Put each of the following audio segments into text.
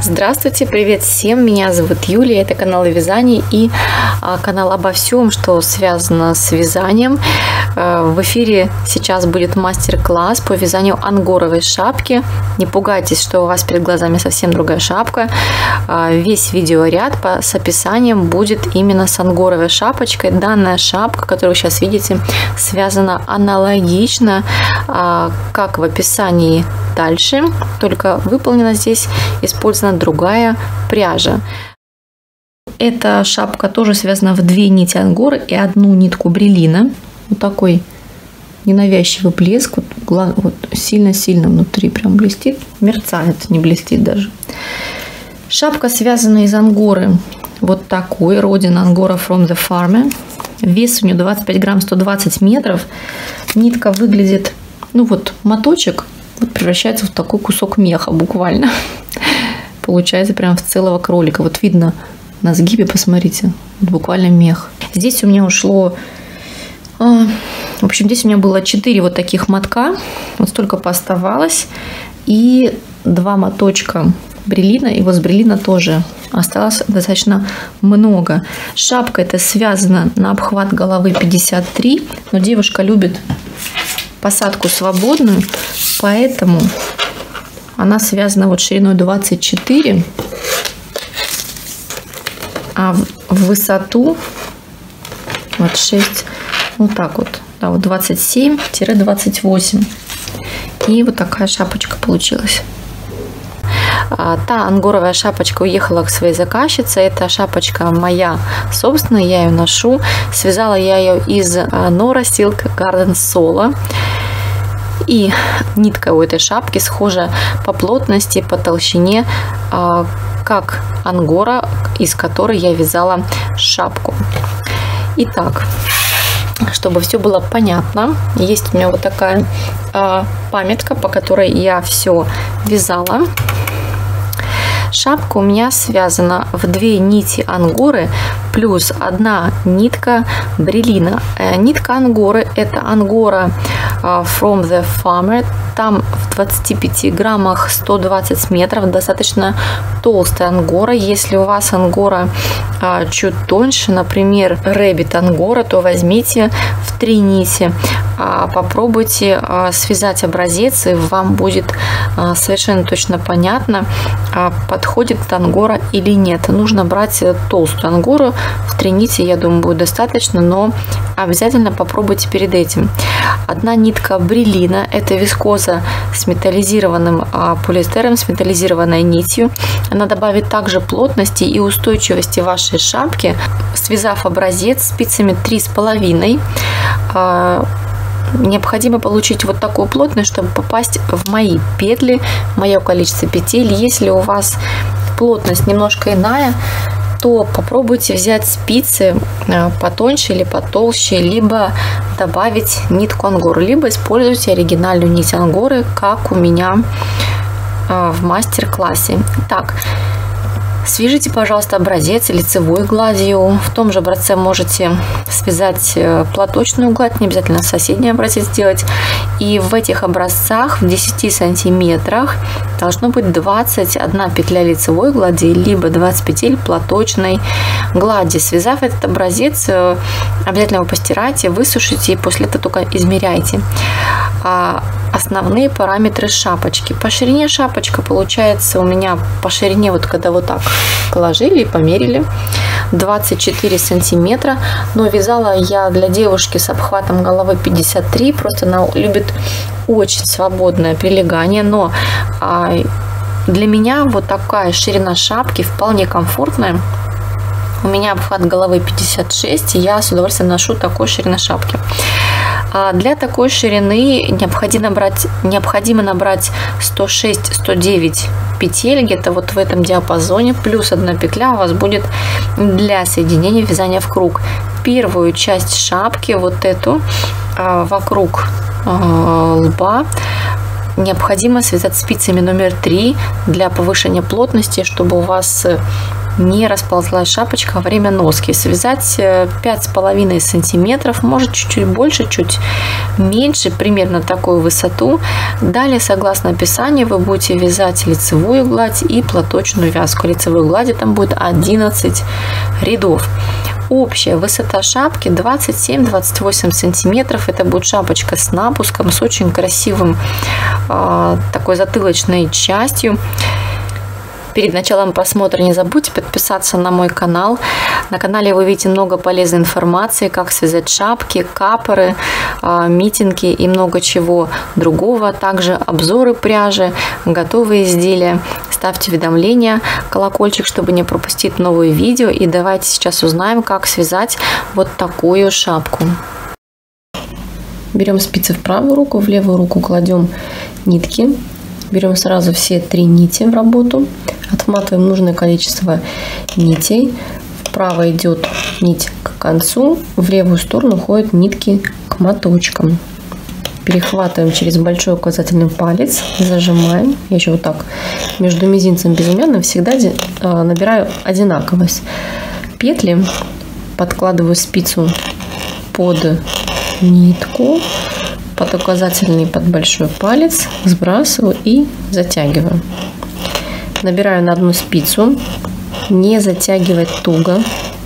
Здравствуйте, привет всем, меня зовут Юлия, это канал о вязании и канал обо всем, что связано с вязанием. В эфире сейчас будет мастер-класс по вязанию ангоровой шапки. Не пугайтесь, что у вас перед глазами совсем другая шапка. Весь видеоряд с описанием будет именно с ангоровой шапочкой. Данная шапка, которую вы сейчас видите, связана аналогично, как в описании дальше, только выполнена здесь, использована другая пряжа. Эта шапка тоже связана в 2 нити ангоры и 1 нитку брелина. Вот такой ненавязчивый блеск, вот сильно-сильно внутри прям блестит, мерцает, не блестит даже. Шапка связана из ангоры вот такой, родина ангора from the farmer. Вес у нее 25 грамм, 120 метров. Нитка выглядит, ну вот моточек, вот превращается в такой кусок меха буквально. Получается прям в целого кролика. Вот видно на сгибе, посмотрите, вот буквально мех. Здесь у меня ушло, в общем, здесь у меня было 4 вот таких мотка. Вот столько пооставалось. И 2 моточка брелина. И вот с брелина тоже осталось достаточно много. Шапка эта связана на обхват головы 53. Но девушка любит посадку свободную, поэтому она связана вот шириной 24, а в высоту вот 6, вот так вот, да, вот 27-28. И вот такая шапочка получилась. Та ангоровая шапочка уехала к своей заказчице. Эта шапочка моя собственная, я ее ношу. Связала я ее из Nora Silk Garden Solo. И нитка у этой шапки схожа по плотности, по толщине, как ангора, из которой я вязала шапку. Итак, чтобы все было понятно, есть у меня вот такая памятка, по которой я все вязала. Шапка у меня связана в 2 нити ангоры плюс 1 нитка брелина. Нитка ангоры — это ангора from the farmer. Там в 25 граммах 120 метров, достаточно толстая ангора. Если у вас ангора чуть тоньше, например, rabbit ангора, то возьмите в 3 нити. Попробуйте связать образец, и вам будет совершенно точно понятно, подходит ангора или нет. Нужно брать толстую ангору, в 3 нити, я думаю, будет достаточно, но обязательно попробуйте перед этим. 1 нитка брелина — это вискоза с металлизированным полиэстером, с металлизированной нитью. Она добавит также плотности и устойчивости вашей шапки. Связав образец спицами 3,5, необходимо получить вот такую плотность, чтобы попасть в мои петли, мое количество петель. Если у вас плотность немножко иная, то попробуйте взять спицы потоньше или потолще, либо добавить нитку ангоры, либо используйте оригинальную нить ангоры, как у меня в мастер-классе. Так, свяжите, пожалуйста, образец лицевой гладью. В том же образце можете связать платочную гладь, не обязательно соседний образец делать. И в этих образцах в 10 сантиметрах должно быть 21 петля лицевой глади, либо 20 петель платочной глади. Связав этот образец, обязательно его постирайте, высушите и после этого только измеряйте. Основные параметры шапочки. По ширине шапочка получается у меня по ширине, вот когда вот так положили и померили, 24 сантиметра. Но вязала я для девушки с обхватом головы 53. Просто она любит очень свободное прилегание. Но для меня вот такая ширина шапки вполне комфортная. У меня обхват головы 56, и я с удовольствием ношу такой ширины шапки. Для такой ширины необходимо набрать 106-109 петель, где-то вот в этом диапазоне, плюс 1 петля у вас будет для соединения вязания в круг. Первую часть шапки, вот эту, вокруг лба, необходимо связать спицами номер 3 для повышения плотности, чтобы у вас не расползлась шапочка во время носки. Связать 5,5 сантиметров, может чуть-чуть больше, чуть меньше, примерно такую высоту. Далее, согласно описанию, вы будете вязать лицевую гладь и платочную вязку. Лицевой глади там будет 11 рядов. Общая высота шапки 27-28 сантиметров. Это будет шапочка с напуском, с очень красивым такой затылочной частью. Перед началом просмотра не забудьте подписаться на мой канал. На канале вы видите много полезной информации, как связать шапки, капоры, митинги и много чего другого. Также обзоры пряжи, готовые изделия. Ставьте уведомления, колокольчик, чтобы не пропустить новые видео. И давайте сейчас узнаем, как связать вот такую шапку. Берем спицы в правую руку, в левую руку кладем нитки. Берем сразу все 3 нити в работу. Отматываем нужное количество нитей. Вправо идет нить к концу, в левую сторону уходят нитки к моточкам. Перехватываем через большой указательный палец, зажимаем. Я еще вот так между мизинцем и безымянным всегда набираю одинаковость. Петли подкладываю спицу под нитку, под указательный, под большой палец, сбрасываю и затягиваю. Набираю на одну спицу, не затягивать туго,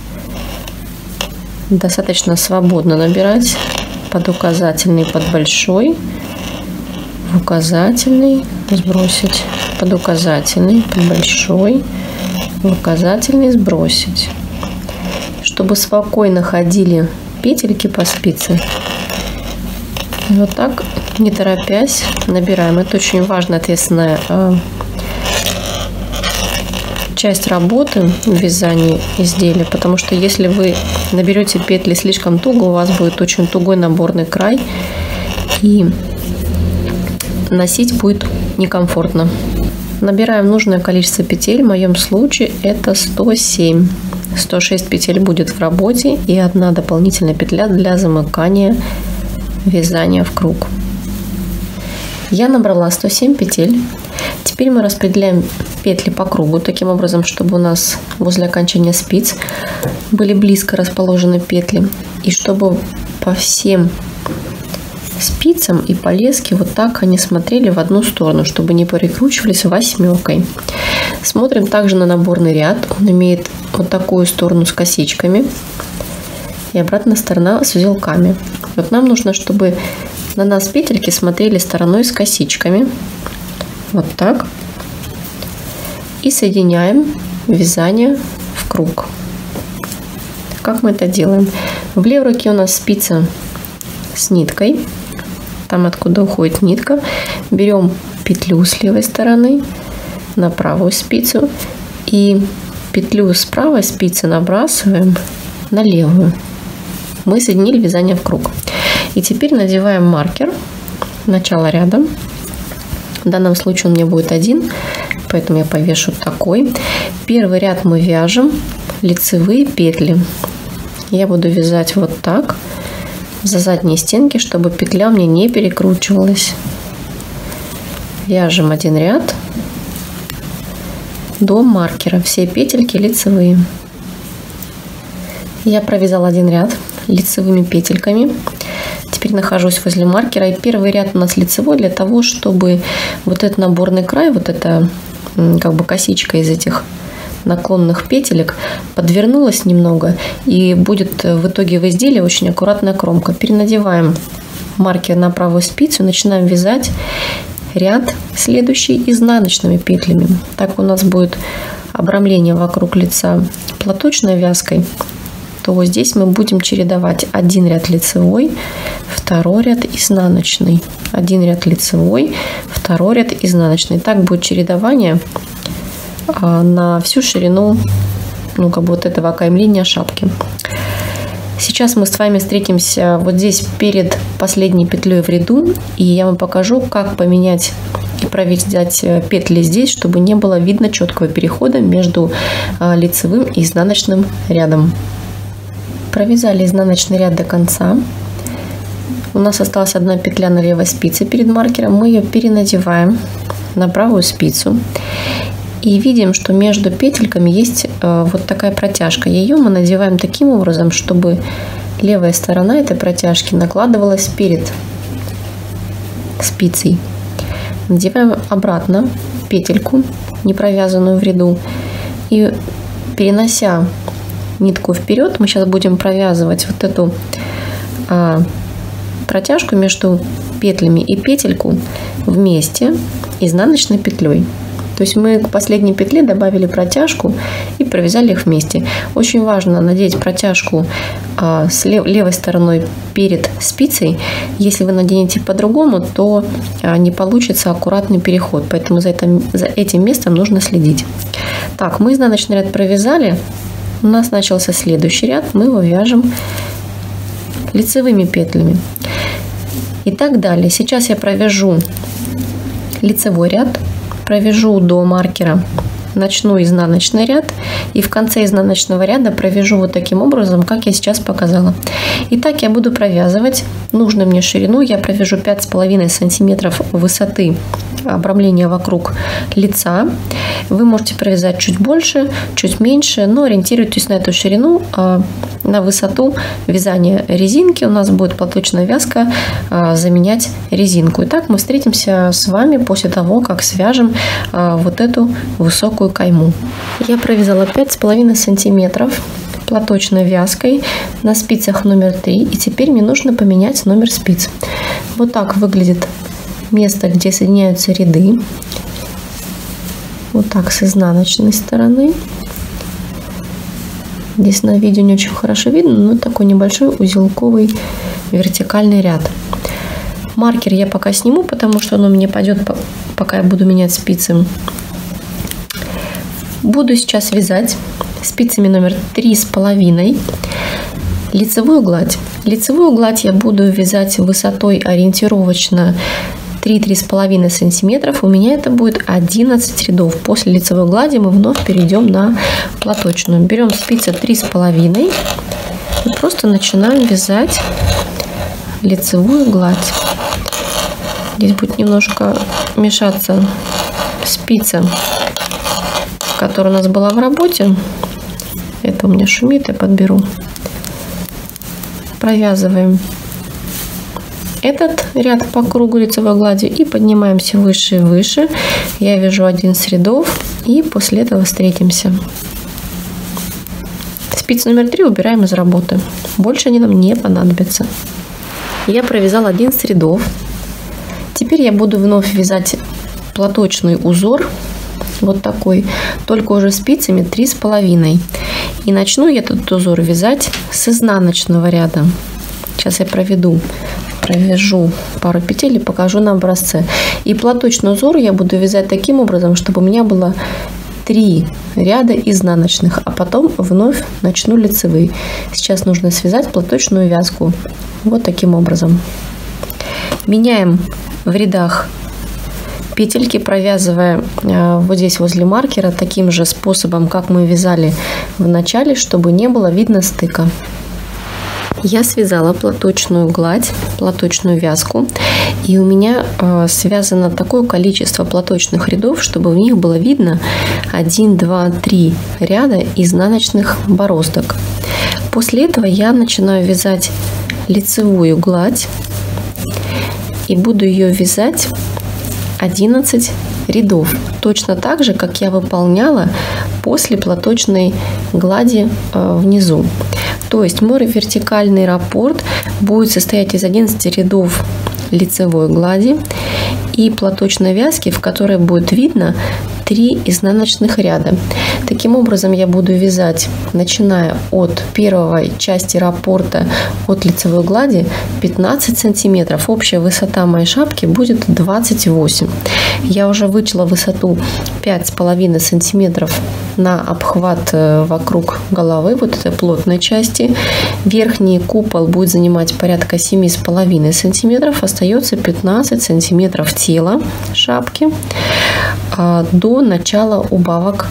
достаточно свободно набирать под указательный, под большой, в указательный, сбросить, под указательный, под большой, в указательный, сбросить. Чтобы спокойно ходили петельки по спице, вот так, не торопясь, набираем. Это очень важная, ответственная часть работы в вязании изделия, потому что если вы наберете петли слишком туго, у вас будет очень тугой наборный край, и носить будет некомфортно. Набираем нужное количество петель, в моем случае это 107. 106 петель будет в работе и 1 дополнительная петля для замыкания вязания в круг. Я набрала 107 петель. Теперь мы распределяем петли по кругу, таким образом, чтобы у нас возле окончания спиц были близко расположены петли. И чтобы по всем спицам и по леске вот так они смотрели в одну сторону, чтобы не перекручивались 8-кой. Смотрим также на наборный ряд. Он имеет вот такую сторону с косичками и обратная сторона с узелками. Вот нам нужно, чтобы на нас петельки смотрели стороной с косичками. Вот так. И соединяем вязание в круг. Как мы это делаем? В левой руке у нас спица с ниткой. Там, откуда уходит нитка. Берем петлю с левой стороны на правую спицу. И петлю с правой спицы набрасываем на левую. Мы соединили вязание в круг. И теперь надеваем маркер. Начало ряда. В данном случае он у меня будет 1, поэтому я повешу такой. Первый ряд мы вяжем лицевые петли. Я буду вязать вот так за задние стенки, чтобы петля мне не перекручивалась. Вяжем 1 ряд до маркера. Все петельки лицевые. Я провязала 1 ряд лицевыми петельками. Теперь нахожусь возле маркера, и первый ряд у нас лицевой для того, чтобы вот этот наборный край, вот эта как бы косичка из этих наклонных петелек подвернулась немного, и будет в итоге в изделии очень аккуратная кромка. Перенадеваем маркер на правую спицу, начинаем вязать ряд следующий изнаночными петлями. Так у нас будет обрамление вокруг лица платочной вязкой, то здесь мы будем чередовать 1 ряд лицевой, 2 ряд изнаночный, 1 ряд лицевой, 2 ряд изнаночный. Так будет чередование на всю ширину, ну, как бы вот этого окаймления шапки. Сейчас мы с вами встретимся вот здесь перед последней петлей в ряду, и я вам покажу, как поменять и провязать петли здесь, чтобы не было видно четкого перехода между лицевым и изнаночным рядом. Провязали изнаночный ряд до конца. У нас осталась 1 петля на левой спице перед маркером. Мы ее перенадеваем на правую спицу. И видим, что между петельками есть вот такая протяжка. Ее мы надеваем таким образом, чтобы левая сторона этой протяжки накладывалась перед спицей. Надеваем обратно петельку, не провязанную в ряду, и перенося нитку вперед, мы сейчас будем провязывать вот эту протяжку между петлями и петельку вместе изнаночной петлей. То есть мы к последней петле добавили протяжку и провязали их вместе. Очень важно надеть протяжку с левой стороной перед спицей. Если вы наденете по-другому, то не получится аккуратный переход. Поэтому за этим местом нужно следить. Так, мы изнаночный ряд провязали. У нас начался следующий ряд. Мы его вяжем лицевыми петлями. И так далее. Сейчас я провяжу лицевой ряд. Провяжу до маркера, начну изнаночный ряд и в конце изнаночного ряда провяжу вот таким образом, как я сейчас показала. Итак, я буду провязывать нужную мне ширину. Я провяжу 5,5 сантиметров высоты обрамления вокруг лица. Вы можете провязать чуть больше, чуть меньше, но ориентируйтесь на эту ширину, на высоту вязания резинки. У нас будет платочная вязка заменять резинку. Итак, мы встретимся с вами после того, как свяжем вот эту высокую кайму. Я провязала 5,5 сантиметров платочной вязкой на спицах номер 3. И теперь мне нужно поменять номер спиц. Вот так выглядит место, где соединяются ряды. Вот так с изнаночной стороны. Здесь на видео не очень хорошо видно, но такой небольшой узелковый вертикальный ряд. Маркер я пока сниму, потому что он у меня пойдет, пока я буду менять спицы. Буду сейчас вязать спицами номер 3,5 лицевую гладь. Лицевую гладь я буду вязать высотой ориентировочно 3-3,5 сантиметров. У меня это будет 11 рядов. После лицевой глади мы вновь перейдем на платочную. Берем спицы 3,5 и просто начинаем вязать лицевую гладь. Здесь будет немножко мешаться спица, которая у нас была в работе. Это у меня шумит, я подберу. Провязываем этот ряд по кругу лицевой глади и поднимаемся выше и выше. Я вяжу 11 рядов и после этого встретимся. Спицу номер 3 убираем из работы. Больше они нам не понадобятся. Я провязала 11 рядов. Теперь я буду вновь вязать платочный узор. Вот такой, только уже спицами 3,5. И начну я этот узор вязать с изнаночного ряда. Сейчас я провяжу пару петель и покажу на образце. И платочный узор я буду вязать таким образом, чтобы у меня было 3 ряда изнаночных, а потом вновь начну лицевые. Сейчас нужно связать платочную вязку вот таким образом. Меняем в рядах петельки, провязывая вот здесь возле маркера таким же способом, как мы вязали в начале, чтобы не было видно стыка. Я связала платочную гладь, платочную вязку, и у меня связано такое количество платочных рядов, чтобы в них было видно 1, 2, 3 ряда изнаночных бороздок. После этого я начинаю вязать лицевую гладь и буду ее вязать 11 рядов, точно так же, как я выполняла после платочной глади внизу. То есть мой вертикальный раппорт будет состоять из 11 рядов лицевой глади и платочной вязки, в которой будет видно 3 изнаночных ряда. Таким образом я буду вязать, начиная от первой части раппорта от лицевой глади 15 сантиметров. Общая высота моей шапки будет 28. Я уже вычла высоту 5,5 сантиметров на обхват вокруг головы, вот этой плотной части. Верхний купол будет занимать порядка 7,5 сантиметров. Остается 15 сантиметров тела шапки до начала убавок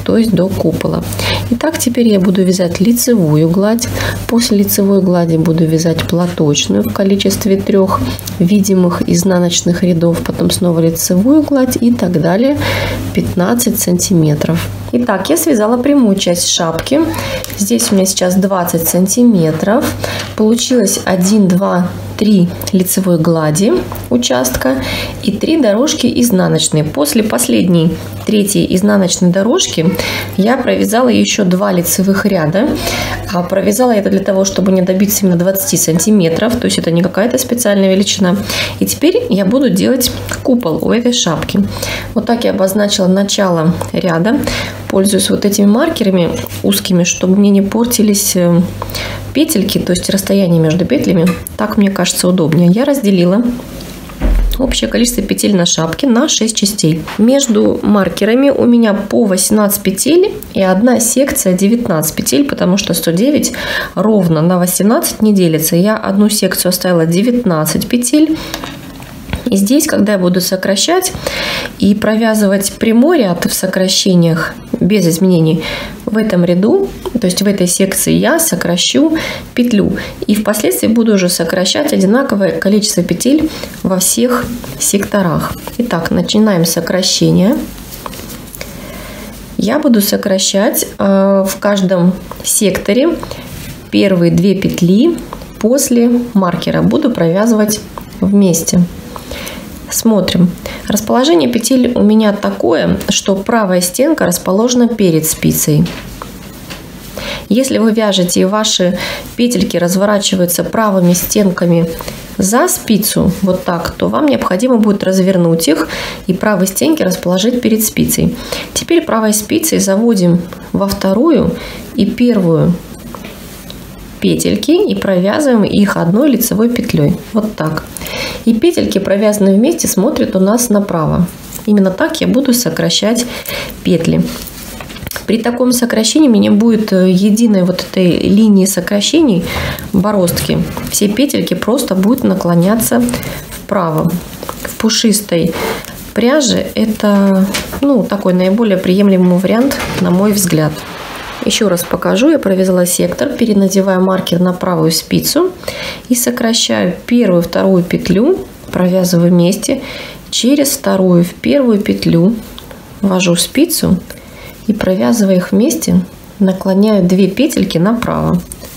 то есть до купола. Итак, теперь я буду вязать лицевую гладь. После лицевой глади буду вязать платочную в количестве 3 видимых изнаночных рядов, потом снова лицевую гладь и так далее, 15 сантиметров. Итак, я связала прямую часть шапки. Здесь у меня сейчас 20 сантиметров. Получилось 1, 2, 3 лицевой глади участка и 3 дорожки изнаночные. После последней, 3-й изнаночной дорожки я провязала еще 2 лицевых ряда. Провязала это для того, чтобы не добиться именно 20 сантиметров, то есть это не какая-то специальная величина. И теперь я буду делать купол у этой шапки. Вот так я обозначила начало ряда. Пользуюсь вот этими маркерами узкими, чтобы мне не портились петельки, то есть расстояние между петлями. Так мне кажется удобнее. Я разделила общее количество петель на шапке на 6 частей. Между маркерами у меня по 18 петель и одна секция 19 петель, потому что 109 ровно на 18 не делится. Я одну секцию оставила 19 петель. И здесь, когда я буду сокращать и провязывать прямой ряд в сокращениях без изменений, в этом ряду, то есть в этой секции, я сокращу петлю. И впоследствии буду уже сокращать одинаковое количество петель во всех секторах. Итак, начинаем сокращение. Я буду сокращать в каждом секторе первые 2 петли после маркера. Буду провязывать вместе. Смотрим. Расположение петель у меня такое, что правая стенка расположена перед спицей. Если вы вяжете и ваши петельки разворачиваются правыми стенками за спицу, вот так, то вам необходимо будет развернуть их и правые стенки расположить перед спицей. Теперь правой спицей заводим во вторую и первую петельки и провязываем их одной лицевой петлей. Вот так. И петельки, провязанные вместе, смотрят у нас направо. Именно так я буду сокращать петли. При таком сокращении у меня будет единой вот этой линии сокращений бороздки. Все петельки просто будут наклоняться вправо. В пушистой пряже это такой наиболее приемлемый вариант, на мой взгляд. Еще раз покажу. Я провязала сектор, перенадеваю маркер на правую спицу и сокращаю первую и вторую петлю, провязываю вместе, через вторую в первую петлю ввожу спицу и, провязывая их вместе, наклоняю 2 петельки направо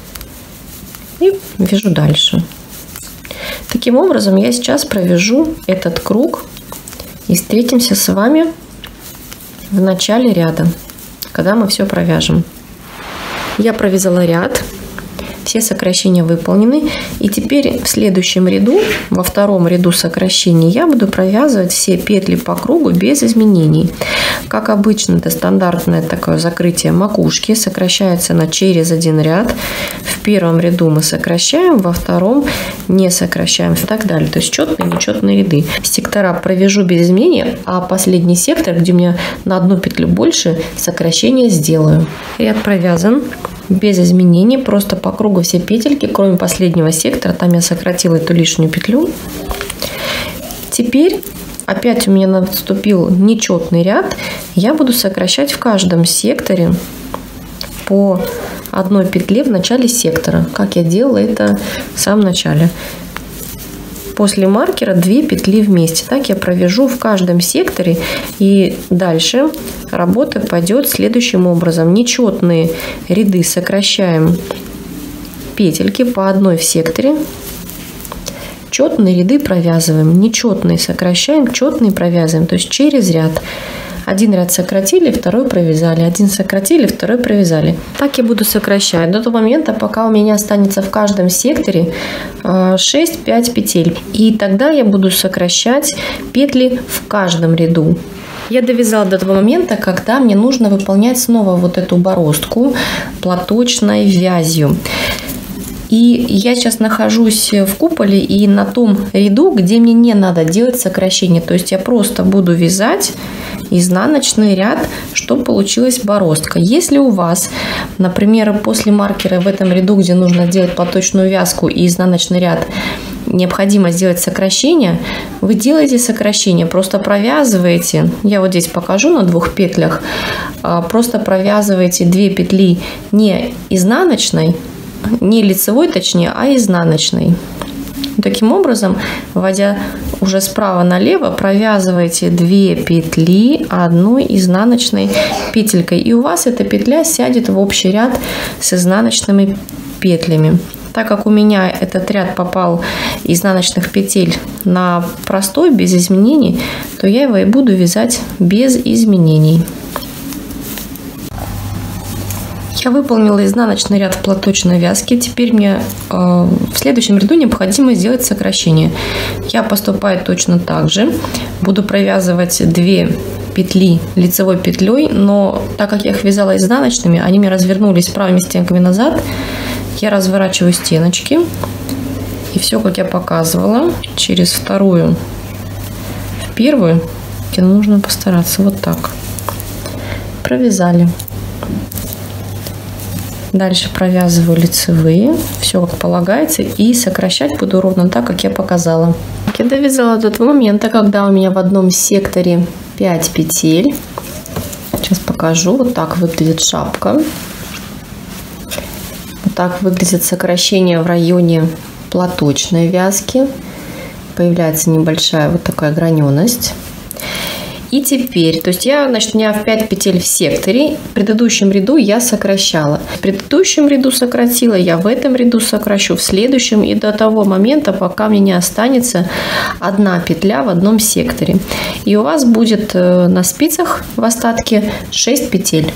и вяжу дальше. Таким образом я сейчас провяжу этот круг и встретимся с вами в начале ряда, когда мы все провяжем. Я провязала ряд, все сокращения выполнены. И теперь в следующем ряду, во втором ряду сокращений, я буду провязывать все петли по кругу без изменений. Как обычно, это стандартное такое закрытие макушки. Сокращается она через один ряд. В первом ряду мы сокращаем, во втором не сокращаем и так далее. То есть четные, нечетные ряды. Сектора провяжу без изменений, а последний сектор, где у меня на одну петлю больше, сокращение сделаю. Ряд провязан без изменений, просто по кругу все петельки, кроме последнего сектора, там я сократила эту лишнюю петлю. Теперь опять у меня наступил нечетный ряд, я буду сокращать в каждом секторе по одной петле в начале сектора, как я делала это в самом начале. После маркера 2 петли вместе. Так я провяжу в каждом секторе. И дальше работа пойдет следующим образом. Нечетные ряды сокращаем петельки по одной в секторе. Четные ряды провязываем. Нечетные сокращаем, четные провязываем. То есть через ряд. Один ряд сократили, второй провязали. Один сократили, второй провязали. Так я буду сокращать до того момента, пока у меня останется в каждом секторе 6-5 петель. И тогда я буду сокращать петли в каждом ряду. Я довязала до того момента, когда мне нужно выполнять снова вот эту бороздку платочной вязью. И я сейчас нахожусь в куполе и на том ряду, где мне не надо делать сокращение. То есть я просто буду вязать изнаночный ряд, чтобы получилась бороздка. Если у вас, например, после маркера в этом ряду, где нужно делать платочную вязку и изнаночный ряд, необходимо сделать сокращение, вы делаете сокращение, просто провязываете, я вот здесь покажу на 2 петлях, просто провязываете 2 петли не изнаночной, не лицевой точнее, а изнаночной. Таким образом, вводя уже справа налево, провязываете 2 петли одной изнаночной петелькой, и у вас эта петля сядет в общий ряд с изнаночными петлями. Так как у меня этот ряд попал изнаночных петель на простой, без изменений, то я его и буду вязать без изменений. Я выполнила изнаночный ряд в платочной вязке. Теперь мне в следующем ряду необходимо сделать сокращение. Я поступаю точно так же. Буду провязывать 2 петли лицевой петлей, но так как я их вязала изнаночными, они мне развернулись правыми стенками назад. Я разворачиваю стеночки. И все, как я показывала, через вторую в первую нужно постараться вот так. Провязали. Дальше провязываю лицевые, все как полагается, и сокращать буду ровно так, как я показала. Я довязала до того момента, когда у меня в одном секторе 5 петель. Сейчас покажу. Вот так выглядит шапка. Вот так выглядит сокращение в районе платочной вязки. Появляется небольшая вот такая граненость. И теперь, то есть у меня в 5 петель в секторе, в предыдущем ряду я сокращала. В предыдущем ряду сократила, я в этом ряду сокращу, в следующем и до того момента, пока мне не останется 1 петля в одном секторе. И у вас будет на спицах в остатке 6 петель.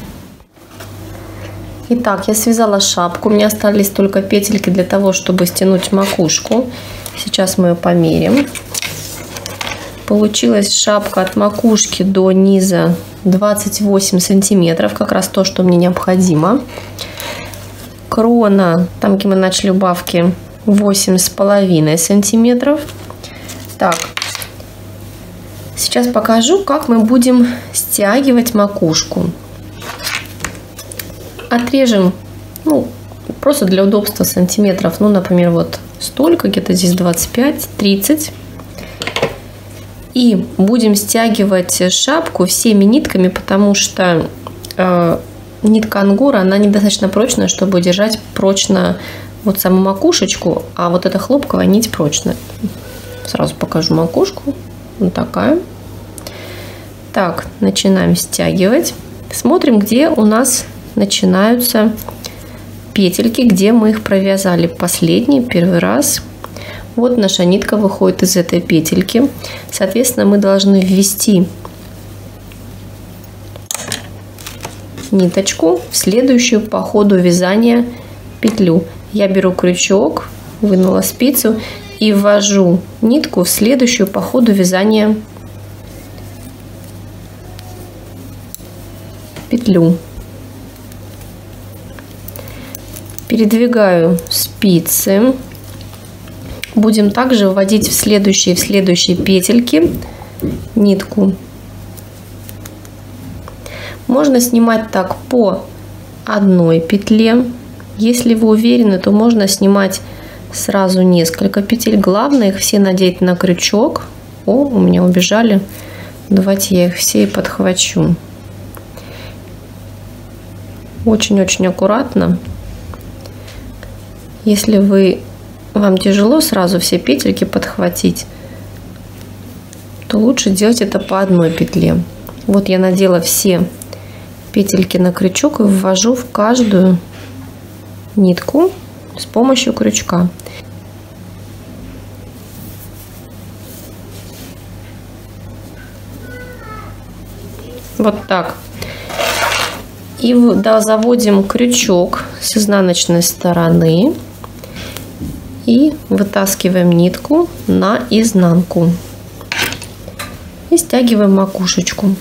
Итак, я связала шапку, у меня остались только петельки для того, чтобы стянуть макушку. Сейчас мы ее померим. Получилась шапка от макушки до низа 28 сантиметров, как раз то, что мне необходимо. Крона, там где мы начали убавки, 8,5 сантиметров. Так, сейчас покажу, как мы будем стягивать макушку. Отрежем, просто для удобства сантиметров, например, вот столько, где-то здесь 25-30. И будем стягивать шапку всеми нитками, потому что нитка ангора, она недостаточно прочная, чтобы держать прочно вот саму макушечку, а вот эта хлопковая нить прочная. Сразу покажу макушку. Вот такая. Так, начинаем стягивать. Смотрим, где у нас начинаются петельки, где мы их провязали последний, первый раз. Вот наша нитка выходит из этой петельки. Соответственно, мы должны ввести ниточку в следующую по ходу вязания петлю. Я беру крючок, вынула спицу и ввожу нитку в следующую по ходу вязания петлю. Передвигаю спицы. Будем также вводить в следующие петельки нитку. Можно снимать так по одной петле. Если вы уверены, то можно снимать сразу несколько петель. Главное их все надеть на крючок. О, у меня убежали. Давайте я их все и подхвачу. Очень-очень аккуратно. Если вам тяжело сразу все петельки подхватить, то лучше делать это по одной петле. Вот я надела все петельки на крючок и ввожу в каждую нитку с помощью крючка. Вот так. И заводим крючок с изнаночной стороны. И вытаскиваем нитку на изнанку. И стягиваем макушечку.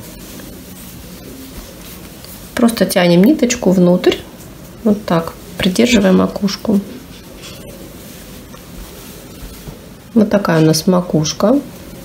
Просто тянем ниточку внутрь. Вот так. Придерживаем макушку. Вот такая у нас макушка.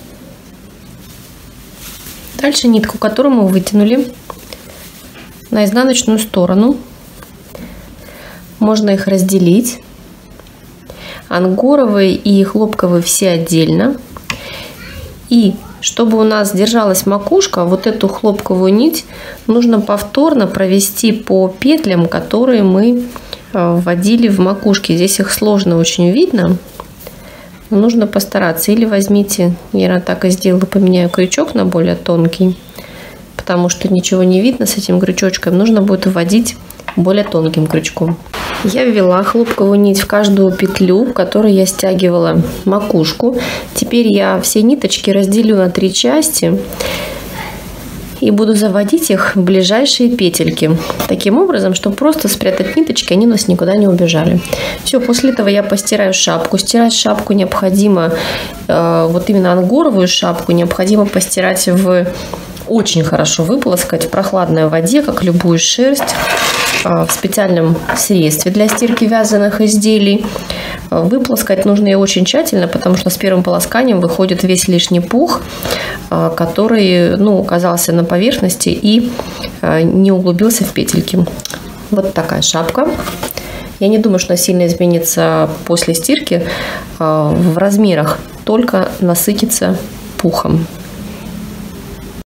Дальше нитку, которую мы вытянули, на изнаночную сторону. Можно их разделить. ангоровый и хлопковый все отдельно. И чтобы у нас держалась макушка, вот эту хлопковую нить нужно повторно провести по петлям, которые мы вводили в макушке. Здесь их сложно очень видно. Нужно постараться. Или возьмите, я так и сделала, поменяю крючок на более тонкий, потому что ничего не видно с этим крючочком. Нужно будет вводить более тонким крючком. Я ввела хлопковую нить в каждую петлю, в которой я стягивала макушку. Теперь я все ниточки разделю на 3 части и буду заводить их в ближайшие петельки. Таким образом, чтобы просто спрятать ниточки, они у нас никуда не убежали. Все, после этого я постираю шапку. Стирать шапку необходимо, вот именно ангоровую шапку, необходимо постирать очень хорошо выполоскать в прохладной воде, как любую шерсть, в специальном средстве для стирки вязаных изделий. Выполоскать нужно ее очень тщательно, потому что с первым полосканием выходит весь лишний пух, который оказался на поверхности и не углубился в петельки. Вот такая шапка. Я не думаю, что она сильно изменится после стирки в размерах, только насытится пухом.